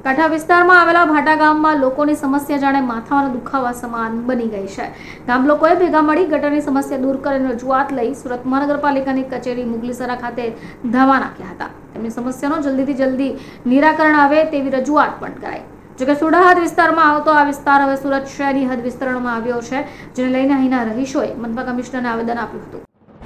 કાંઠા વિસ્તારમાં આવેલા ભાટા ગામમાં લોકોની સમસ્યા જાણે માથાના દુખાવા સમાન બની ગઈ છે। ગામ લોકોએ ભેગા મળી ગટરની સમસ્યા દૂર કરીને રજૂઆત લઈ સુરત મહાનગરપાલિકાની કચેરી મુગલીસરા ખાતે ધાવા નાખ્યા હતા। તેમની સમસ્યાનો જલ્દીથી જલ્દી નિરાકરણ આવે તેવી રજૂઆત પણ કરાઈ। જોકે સુડા હદ વિસ્તારમાં આવતો આ વિસ્તાર હવે સુરત શહેરની હદ વિસ્તરણમાં આવ્યો છે, જેને લઈને અહીંના રહીશોએ મનપા કમિશનરને આવેદન આપ્યું હતું।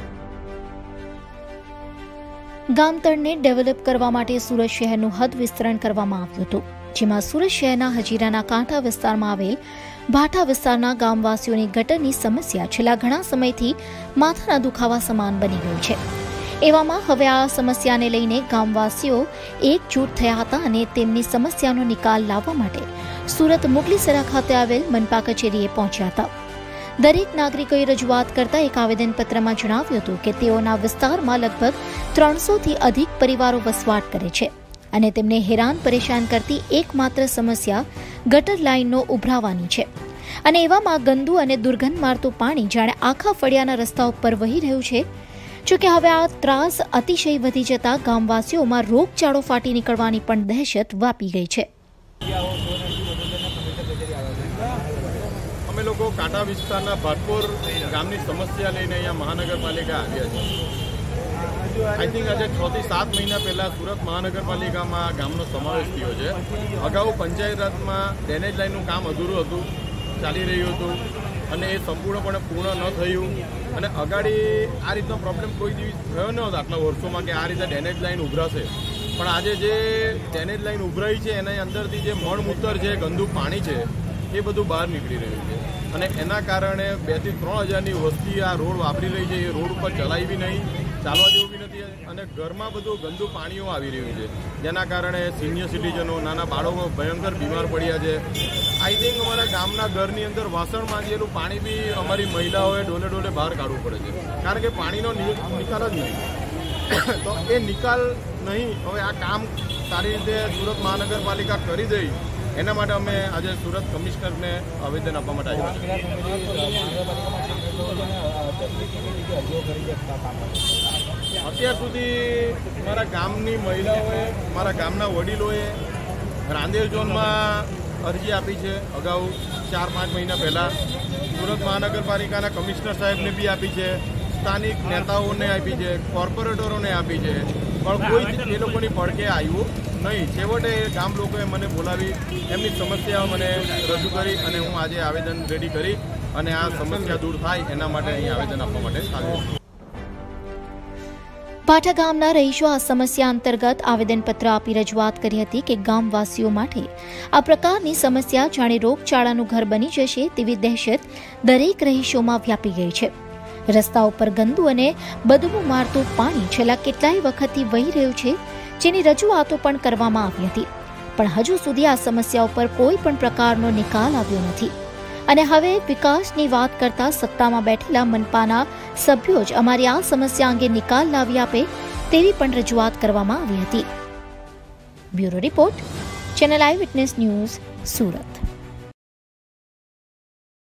ગામતળને ડેવલપ કરવા માટે સુરત શહેરનું હદ વિસ્તરણ કરવામાં આવ્યું હતું, જેમાં સુરત શહેરના હજીરાના કાંઠા વિસ્તારમાં આવેલ ભાટા વિસ્તારના ગામવાસીઓની ગટરની સમસ્યા છેલ્લા ઘણા સમયથી માથાના દુખાવા સમાન બની ગઈ છે। એવામાં હવે આ સમસ્યાને લઈને ગામવાસીઓ એકજૂટ થયા હતા અને તેમની સમસ્યાનો નિકાલ લાવવા માટે સુરત મુગલીસરા ખાતે આવેલ મનપા કચેરીએ પહોંચ્યા હતા। દરેક નાગરિકોએ રજૂઆત કરતા એક આવેદનપત્રમાં જણાવ્યું હતું કે તેઓના વિસ્તારમાં લગભગ 300થી અધિક પરિવારો વસવાટ કરે છે અને તેમને હેરાન પરેશાન કરતી એકમાત્ર સમસ્યા ગટર લાઇનનો ઉભરાવાની છે અને એવામાં ગંદુ અને દુર્ગંધ મારતું પાણી જાણે આખા ફળિયાના રસ્તા ઉપર વહી રહ્યું છે। જોકે હવે આ ત્રાસ અતિશય વધી જતા ગામવાસીઓમાં રોગચાળો ફાટી નીકળવાની પણ દહેશત વ્યાપી ગઈ છે। અમે લોકો કાંઠા વિસ્તારના ભાટપોર ગામની સમસ્યા લઈને અહીંયા મહાનગરપાલિકા આવ્યા છે। આઈ થિંક આજે 6 થી 7 મહિના પહેલાં સુરત મહાનગરપાલિકામાં ગામનો સમાવેશ થયો છે। અગાઉ પંચાયત રાજમાં ડ્રેનેજ લાઇનનું કામ અધૂરું હતું, ચાલી રહ્યું હતું અને એ સંપૂર્ણપણે પૂર્ણ ન થયું અને અગાડી આ રીતનો પ્રોબ્લેમ કોઈ દિવસ થયો ન હતો આટલા વર્ષોમાં કે આ રીતે ડ્રેનેજ લાઇન ઉભરાશે। પણ આજે જે ડ્રેનેજ લાઇન ઉભરાઈ છે એના અંદરથી જે મળમૂત્ર છે, ગંદુ પાણી છે, એ બધું બહાર નીકળી રહ્યું છે અને એના કારણે 2 થી 3 હજારની વસ્તી આ રોડ વાપરી રહી છે। એ રોડ ઉપર ચલાવી બી નહીં, ચાલવા જેવું બી નથી અને ઘરમાં બધું ગંદુ પાણીઓ આવી રહ્યું છે, જેના કારણે સિનિયર સિટીઝનો, નાના બાળકો ભયંકર બીમાર પડ્યા છે। આઈ થિંક અમારા ગામના ઘરની અંદર વાસણ માંજેલું પાણી બી અમારી મહિલાઓએ ડોલે બહાર કાઢવું પડે છે, કારણ કે પાણીનો નિકાલ જ નહીં। તો એ નિકાલ નહીં, હવે આ કામ સારી રીતે સુરત મહાનગરપાલિકા કરી દઈ એના માટે અમે આજે સુરત કમિશનરને આવેદન આપવા માટે આવ્યા છીએ। અત્યાર સુધી મારા ગામની મહિલાઓએ, મારા ગામના વડીલોએ રાંદેર ઝોનમાં અરજી આપી છે। અગાઉ 4-5 મહિના પહેલાં સુરત મહાનગરપાલિકાના કમિશનર સાહેબને બી આપી છે, સ્થાનિક નેતાઓને આપી છે, કોર્પોરેટરોને આપી છે, પણ કોઈ એ લોકોની પડકે આવ્યું નહીં। છેવટે ગામ લોકોએ મને બોલાવી એમની સમસ્યાઓ મને રજૂ કરી અને હું આજે આવેદન રેડી કરી અને આ સમસ્યા દૂર થાય એના માટે અહીં આવેદન આપવા માટે આવ્યો છું। ભાટા ગામના રહીશો આ સમસ્યા અંતર્ગત આવેદનપત્ર આપી રજૂઆત કરી હતી કે ગામવાસીઓ માટે આ પ્રકારની સમસ્યા જાણે રોગચાળાનું ઘર બની જશે તેવી દહેશત દરેક રહીશોમાં વ્યાપી ગઈ છે। રસ્તા ઉપર ગંદુ અને બદબુ મારતું પાણી છેલ્લા કેટલાય વખતથી વહી રહ્યું છે, જેની રજૂઆતો પણ કરવામાં આવી હતી, પણ હજુ સુધી આ સમસ્યા ઉપર કોઈ પણ પ્રકારનો નિકાલ આવ્યો નથી અને હવે વિકાસની વાત કરતા સત્તામાં બેઠેલા મનપાના સભ્યો જ અમારી આ સમસ્યા અંગે નિકાલ લાવી આપે તેવી પણ રજૂઆત કરવામાં આવી હતી। Bureau report, channel eye witness news, Surat.